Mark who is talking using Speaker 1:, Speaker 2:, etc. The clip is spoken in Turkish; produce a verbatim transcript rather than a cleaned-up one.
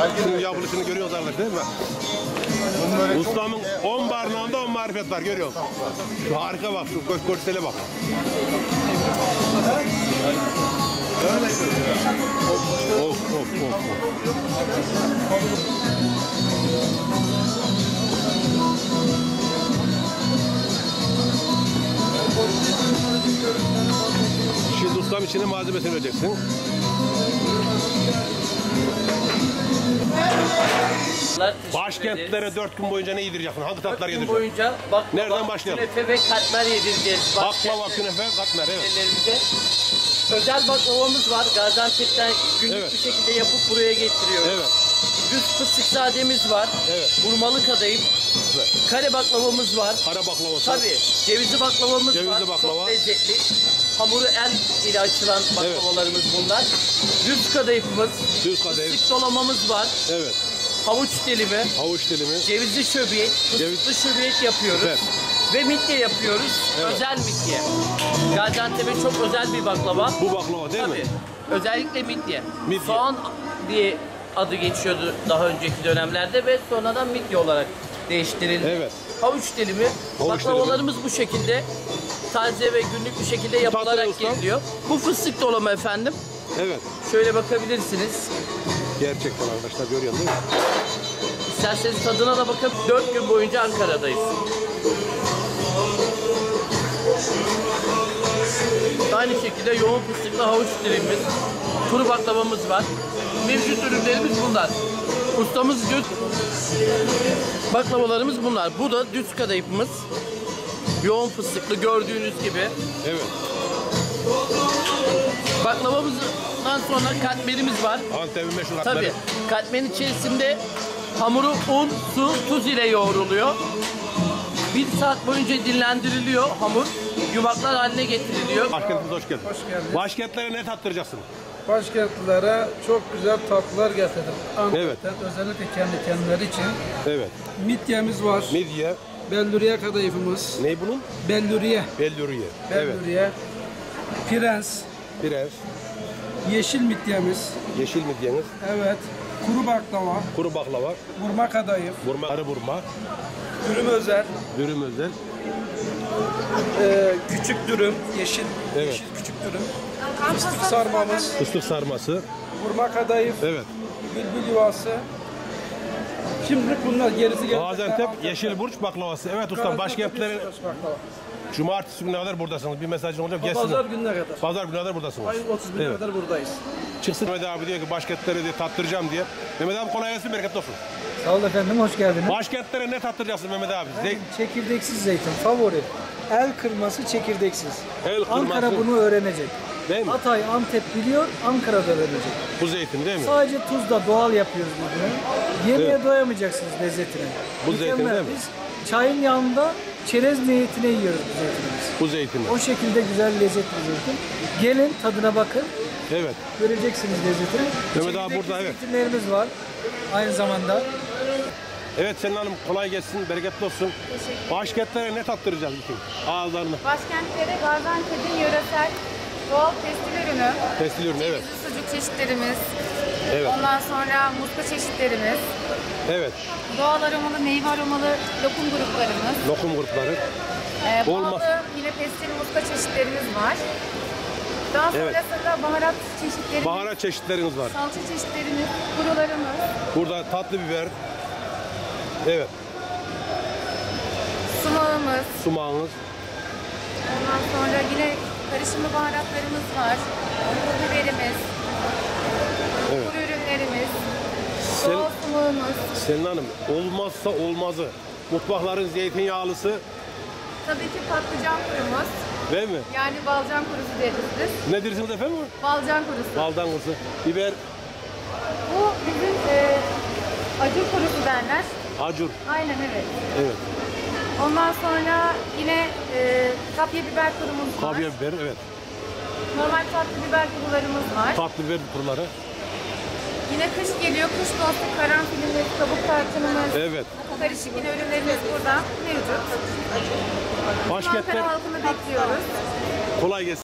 Speaker 1: Şunun yapılışını görüyoruz arkadaşlar değil mi? Ustamın on barnağında on marifet var, görüyoruz. Şu harika bak, şu koş koşsele bak. Of of of of. Şimdi ustam içine malzemesini vereceksin. Başkentlere dört gün boyunca ne yedireceksin? Hangi tatlar yedireceksin?
Speaker 2: boyunca baklava,
Speaker 1: nereden başlayalım?
Speaker 2: künefe ve katmer yedireceğiz.
Speaker 1: Baklava, künefe, katmer, evet.
Speaker 2: Özel baklavamız var. Gaziantep'ten günlük
Speaker 1: evet.
Speaker 2: bir şekilde yapıp buraya getiriyoruz.
Speaker 1: Evet.
Speaker 2: Düz fıstıkzademiz var.
Speaker 1: Evet.
Speaker 2: Vurmalı kadayıf. Evet. Kare baklavamız var.
Speaker 1: Kare baklavası.
Speaker 2: Tabii. Cevizli baklavamız
Speaker 1: Cevizli
Speaker 2: var.
Speaker 1: baklava.
Speaker 2: Çok lezzetli. Hamuru el ile açılan baklavalarımız evet. bunlar. Düz kadayıfımız.
Speaker 1: Düz kadayıf.
Speaker 2: Fıstık dolamamız var.
Speaker 1: Evet.
Speaker 2: Havuç dilimi.
Speaker 1: Havuç dilimi.
Speaker 2: Cevizli şöbiyet. Fıstıklı şöbiyet yapıyoruz. Evet. Ve midye yapıyoruz. Evet. Özel midye. Gaziantep'e çok özel bir baklava.
Speaker 1: Bu baklava değil
Speaker 2: Tabii.
Speaker 1: mi?
Speaker 2: Özellikle midye.
Speaker 1: midye.
Speaker 2: Soğan diye adı geçiyordu daha önceki dönemlerde ve sonradan midye olarak değiştirildi. Evet. Havuç dilimi. Havuç Baklavalarımız dilimi. Bu şekilde taze ve günlük bir şekilde yapılarak geliyor. Bu fıstık dolama efendim.
Speaker 1: Evet.
Speaker 2: Şöyle bakabilirsiniz.
Speaker 1: Gerçekten arkadaşlar görüyorsun değil mi?
Speaker 2: İsterseniz tadına da bakın. Dört gün boyunca Ankara'dayız. Aynı şekilde yoğun fıstıklı havuç dilimimiz, kuru baklavamız var. Mevcut ürünlerimiz bunlar. Ustamız düz baklavalarımız bunlar. Bu da düz kadayıfımız. Yoğun fıstıklı gördüğünüz gibi.
Speaker 1: Evet.
Speaker 2: Baklavamızdan sonra katmerimiz var.
Speaker 1: Antep'in meşhur katmeri.
Speaker 2: Tabii. Katmerin içerisinde hamuru un, su, tuz ile yoğruluyor. Bir saat boyunca dinlendiriliyor hamur. Yumaklar haline getiriliyor.
Speaker 1: Başkentimize hoş geldin.
Speaker 3: Hoş geldiniz.
Speaker 1: Başkentlere ne tattıracaksın?
Speaker 3: Başkentlilere çok güzel tatlılar getirdim. Antep'ten
Speaker 1: evet.
Speaker 3: özellikle kendi kendileri için.
Speaker 1: Evet.
Speaker 3: Midyemiz var.
Speaker 1: Midye.
Speaker 3: Belluriye kadayıfımız.
Speaker 1: Ne bunun?
Speaker 3: Belluriye.
Speaker 1: Belluriye.
Speaker 3: Belluriye. Evet. Prens.
Speaker 1: Prens.
Speaker 3: Yeşil midyemiz.
Speaker 1: Yeşil midyeniz.
Speaker 3: Evet. Kuru baklava.
Speaker 1: Kuru baklava.
Speaker 3: Vurma kadayıf.
Speaker 1: Vurma. Arı vurma.
Speaker 3: Dürüm özel.
Speaker 1: Dürüm özel.
Speaker 3: Ee, küçük dürüm. Yeşil.
Speaker 1: Evet.
Speaker 3: Yeşil küçük dürüm. Fıstık sarmamız.
Speaker 1: Fıstık sarması.
Speaker 3: Vurma kadayıf.
Speaker 1: Evet.
Speaker 3: Bülbül yuvası. Şimdi bunlar gerisi geldi.
Speaker 1: Gaziantep yeşil burç baklavası. Evet usta, başkentlerin cumartesi gününe kadar buradasınız. Bir mesajın olacak. Gelsin.
Speaker 3: Pazar gününe kadar.
Speaker 1: Pazar gününe kadar buradasınız.
Speaker 3: Ayın otuz birine evet. kadar buradayız.
Speaker 1: Çıksın Mehmet abi diyor ki başkentleri diye tattıracağım diye. Mehmet abi kolay gelsin, bereketli olsun.
Speaker 4: Sağ ol efendim, hoş geldiniz.
Speaker 1: Başkentlere ne tattıracaksın Mehmet abi?
Speaker 4: Zey çekirdeksiz zeytin favori. El kırması çekirdeksiz.
Speaker 1: El kırması.
Speaker 4: Ankara bunu öğrenecek.
Speaker 1: Değil mi?
Speaker 4: Hatay, Antep biliyor, Ankara'da öğrenecek.
Speaker 1: Bu zeytin değil mi?
Speaker 4: Sadece tuzla doğal yapıyoruz bunu. Yemeğe evet. doyamayacaksınız lezzetine.
Speaker 1: Bu
Speaker 4: Mükemmel.
Speaker 1: zeytin değil mi?
Speaker 4: Biz çayın yanında çerez niyetine yiyoruz bu zeytinimizi.
Speaker 1: Bu zeytini.
Speaker 4: O şekilde güzel lezzetli bir zeytin. Gelin tadına bakın.
Speaker 1: Evet.
Speaker 4: Göreceksiniz lezzetini.
Speaker 1: Mehmet abi burada evet.
Speaker 4: Zeytinlerimiz var aynı zamanda.
Speaker 1: Evet Selin Hanım, kolay gelsin, bereketli olsun. Başkentlere ne tattıracağız bütün ağızlarını?
Speaker 5: Başkentlere Gaziantep'in yöresel doğal pestil ürünü.
Speaker 1: Pestil ürünü evet.
Speaker 5: Sucuk çeşitlerimiz.
Speaker 1: Evet.
Speaker 5: Ondan sonra muska çeşitlerimiz.
Speaker 1: Evet.
Speaker 5: Doğal aromalı, meyve aromalı lokum gruplarımız.
Speaker 1: Lokum grupları.
Speaker 5: Ee,
Speaker 1: Olmaz.
Speaker 5: Pahalı yine pestil muska çeşitlerimiz var. Daha sonrasında evet. baharat çeşitlerimiz.
Speaker 1: Baharat çeşitleriniz var.
Speaker 5: Salça çeşitlerimiz, kurularımız.
Speaker 1: Burada tatlı biber. Evet.
Speaker 5: Sumağımız.
Speaker 1: Sumağınız.
Speaker 5: Ondan sonra yine karışımlı baharatlarımız var. Pul biberimiz.
Speaker 1: Evet.
Speaker 5: Kuru ürünlerimiz.
Speaker 1: Sel
Speaker 5: Doğal sumağımız.
Speaker 1: Selin Hanım, olmazsa olmazı. Mutfakların zeytinyağlısı.
Speaker 5: Tabii ki patlıcan kurumuz.
Speaker 1: Değil mi?
Speaker 5: Yani balcan kurusu deriz biz.
Speaker 1: Ne dersiniz efendim?
Speaker 5: Balcan kurusu.
Speaker 1: Baldan kurusu. Biber.
Speaker 5: Bu bizim e, acur kurusu derler.
Speaker 1: Acur.
Speaker 5: Aynen evet.
Speaker 1: Evet.
Speaker 5: Ondan sonra yine e, kapya biber kurumuz var.
Speaker 1: Kapya biber evet.
Speaker 5: Normal tatlı biber kurularımız var.
Speaker 1: Tatlı biber kuruları.
Speaker 5: Yine kış geliyor. Kış dostu karanfilimiz, kabuk tarçınımız.
Speaker 1: Evet.
Speaker 5: Karışık yine ürünlerimiz burada mevcut.
Speaker 1: Başkentler.
Speaker 5: Ankara halkını bekliyoruz.
Speaker 1: Kolay gelsin.